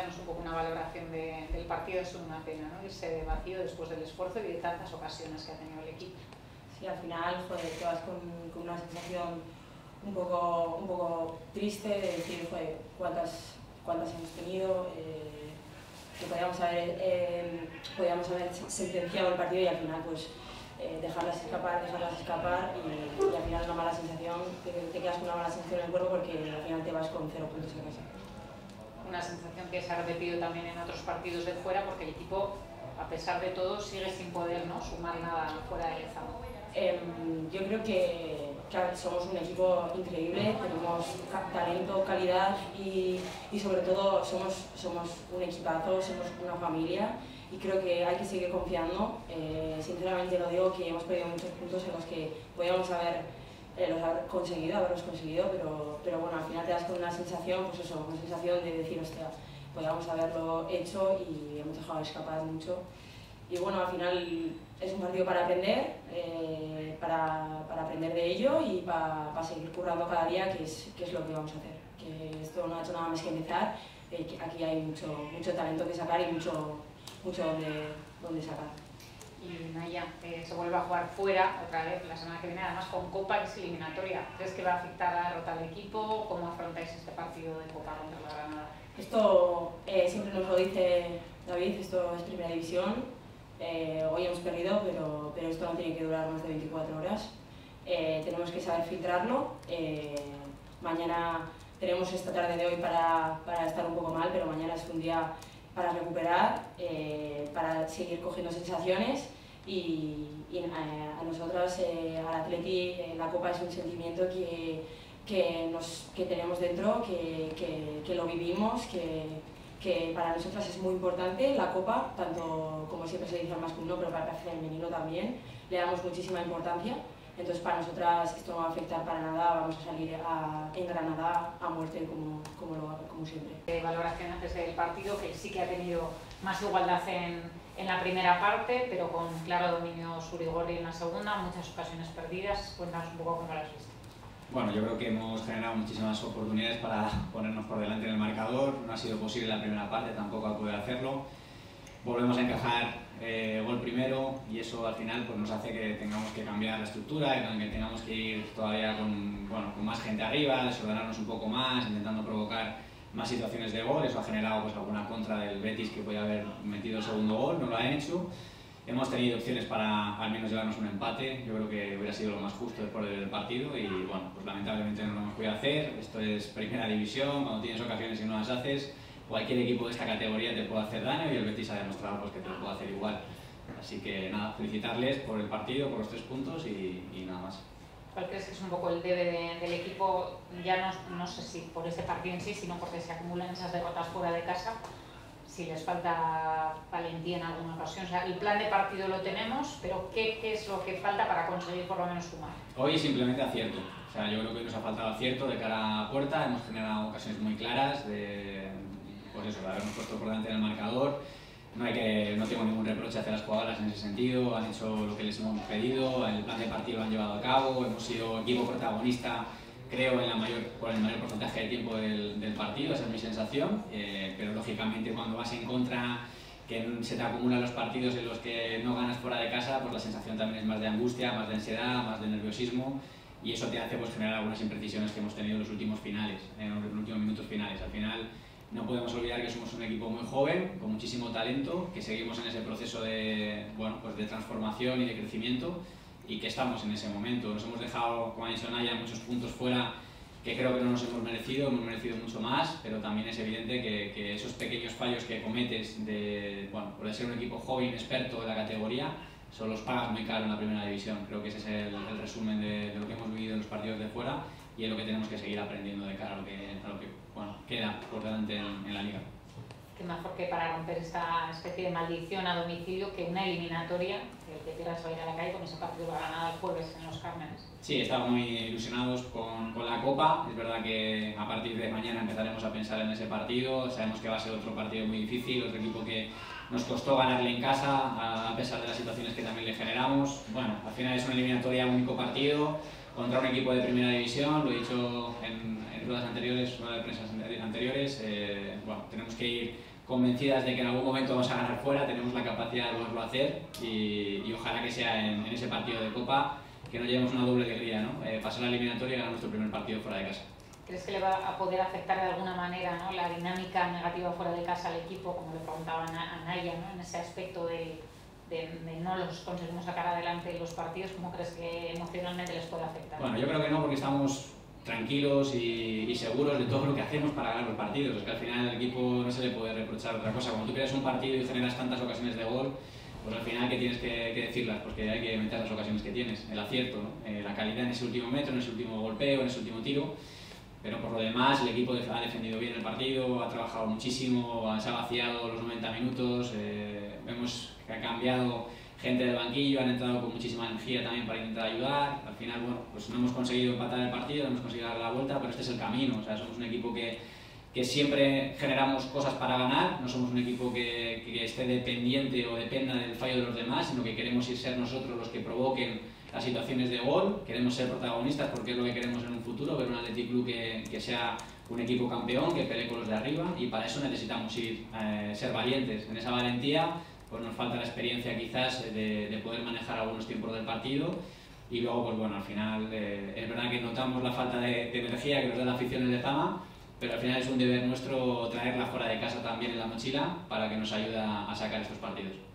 danos un poco una valoración del partido. Es una pena, ¿no?, irse vacío después del esfuerzo y de tantas ocasiones que ha tenido el equipo. Sí, al final, joder, te vas con una sensación un poco triste de decir, joder, cuántas hemos tenido, que podíamos haber sentenciado el partido y al final pues dejarlas escapar y al final una mala sensación, te quedas con una mala sensación en el cuerpo porque al final te vas con 0 puntos en casa. Una sensación que se ha repetido también en otros partidos de fuera, porque el equipo, a pesar de todo, sigue sin poder, ¿no?, sumar nada fuera de Lezama. Yo creo que somos un equipo increíble, tenemos talento, calidad y sobre todo somos un equipazo, somos una familia y creo que hay que seguir confiando. Sinceramente lo digo, que hemos perdido muchos puntos en los que podíamos haberlos conseguido, pero bueno, al final te das con una sensación, pues eso, una sensación de decir, hostia, podíamos haberlo hecho y hemos dejado escapar mucho. Y bueno, al final es un partido para aprender, para aprender de ello y para seguir currando cada día, que es lo que vamos a hacer. Que esto no ha hecho nada más que empezar, que aquí hay mucho talento que sacar y mucho donde sacar. Y Naya, se vuelve a jugar fuera otra vez la semana que viene, además con Copa, que es eliminatoria. ¿Crees que va a afectar la derrota al equipo? ¿Cómo afrontáis este partido de Copa contra la Granada? Esto siempre nos lo dice David, esto es primera división. Hoy hemos perdido, pero esto no tiene que durar más de 24 horas. Tenemos que saber filtrarlo. Mañana tenemos esta tarde de hoy para estar un poco mal, pero mañana es un día para recuperar, para seguir cogiendo sensaciones y a nosotras, al Atleti, la Copa es un sentimiento que tenemos dentro, que lo vivimos, que para nosotras es muy importante la Copa, tanto como siempre se dice al masculino, pero para el femenino también, le damos muchísima importancia. Entonces para nosotras esto no va a afectar para nada, vamos a salir en Granada a muerte como siempre. Valoración antes del partido, que sí que ha tenido más igualdad en la primera parte, pero con claro dominio Surigorri en la segunda, muchas ocasiones perdidas. Cuéntanos un poco cómo las has visto. Bueno, yo creo que hemos generado muchísimas oportunidades para ponernos por delante en el marcador. No ha sido posible la primera parte, tampoco a poder hacerlo. Volvemos a encajar gol primero y eso al final pues, nos hace que tengamos que cambiar la estructura y que tengamos que ir todavía con más gente arriba, desordenarnos un poco más, intentando provocar más situaciones de gol. Eso ha generado pues, alguna contra del Betis que podía haber metido el segundo gol, no lo ha hecho. Hemos tenido opciones para al menos llevarnos un empate, yo creo que hubiera sido lo más justo después del partido y bueno, pues lamentablemente no lo hemos podido hacer. Esto es primera división, cuando tienes ocasiones y no las haces, cualquier equipo de esta categoría te puede hacer daño y el Betis ha demostrado pues, que te lo puede hacer igual. Así que nada, felicitarles por el partido, por los 3 puntos y nada más. ¿Cuál crees que es un poco el debe del equipo, ya no sé si por este partido en sí, sino porque se acumulan esas derrotas fuera de casa? Si les falta valentía en alguna ocasión. O sea, el plan de partido lo tenemos, pero ¿qué es lo que falta para conseguir por lo menos sumar? Hoy simplemente acierto. O sea, yo creo que hoy nos ha faltado acierto de cara a puerta. Hemos generado ocasiones muy claras de, pues eso, de habernos puesto por delante en el marcador. No tengo ningún reproche hacia las jugadoras en ese sentido. Han hecho lo que les hemos pedido, el plan de partido lo han llevado a cabo. Hemos sido equipo protagonista, creo, por el mayor porcentaje de tiempo del partido, esa es mi sensación, pero lógicamente cuando vas en contra, que se te acumulan los partidos en los que no ganas fuera de casa, pues la sensación también es más de angustia, más de ansiedad, más de nerviosismo y eso te hace pues, generar algunas imprecisiones que hemos tenido en los últimos minutos finales. Al final no podemos olvidar que somos un equipo muy joven, con muchísimo talento, que seguimos en ese proceso de transformación y de crecimiento y que estamos en ese momento. Nos hemos dejado, como ha dicho Naya, muchos puntos fuera que creo que no nos hemos merecido mucho más, pero también es evidente que esos pequeños fallos que cometes por ser un equipo joven, experto de la categoría, solo los pagas muy caro en la primera división. Creo que ese es el resumen de lo que hemos vivido en los partidos de fuera y es lo que tenemos que seguir aprendiendo de cara a lo que queda por delante en la liga. Qué mejor que para romper esta especie de maldición a domicilio que una eliminatoria, que te pierdas a ir a la calle con ese partido a Granada el jueves en los Cármenes. Sí, estamos muy ilusionados con la Copa. Es verdad que a partir de mañana empezaremos a pensar en ese partido. Sabemos que va a ser otro partido muy difícil, otro equipo que nos costó ganarle en casa, a pesar de las situaciones que también le generamos. Bueno, al final es una eliminatoria, un único partido contra un equipo de primera división, lo he dicho en ruedas de prensa anteriores, tenemos que ir convencidas de que en algún momento vamos a ganar fuera, tenemos la capacidad de poderlo hacer y ojalá que sea en ese partido de Copa que nos llevemos una doble alegría, ¿no? Pasar la eliminatoria y ganar nuestro primer partido fuera de casa. ¿Crees que le va a poder afectar de alguna manera, ¿no?, la dinámica negativa fuera de casa al equipo, como le preguntaban a Naya, ¿no?, en ese aspecto de no los conseguimos sacar adelante los partidos? ¿Cómo crees que emocionalmente les puede afectar? Bueno, yo creo que no, porque estamos tranquilos y seguros de todo lo que hacemos para ganar los partidos. Es que al final al equipo no se le puede reprochar otra cosa. Cuando tú creas un partido y generas tantas ocasiones de gol, pues al final ¿qué tienes que decirlas? Porque hay que meter las ocasiones que tienes, el acierto, ¿no? La calidad en ese último metro, en ese último golpeo, en ese último tiro. Pero por lo demás el equipo ha defendido bien el partido, ha trabajado muchísimo, se ha vaciado los 90 minutos, vemos que ha cambiado gente del banquillo, han entrado con muchísima energía también para intentar ayudar. Al final, bueno, pues no hemos conseguido empatar el partido, no hemos conseguido dar la vuelta, pero este es el camino. O sea, somos un equipo que siempre generamos cosas para ganar, no somos un equipo que esté dependiente o dependa del fallo de los demás, sino que queremos ser nosotros los que provoquen las situaciones de gol, queremos ser protagonistas porque es lo que queremos en un futuro, ver un Athletic Club que sea un equipo campeón, que pelee con los de arriba, y para eso necesitamos ser valientes. En esa valentía pues nos falta la experiencia quizás de poder manejar algunos tiempos del partido, y luego pues bueno, al final es verdad que notamos la falta de energía que nos da la afición en Lezama, pero al final es un deber nuestro traerla fuera de casa también en la mochila para que nos ayude a sacar estos partidos.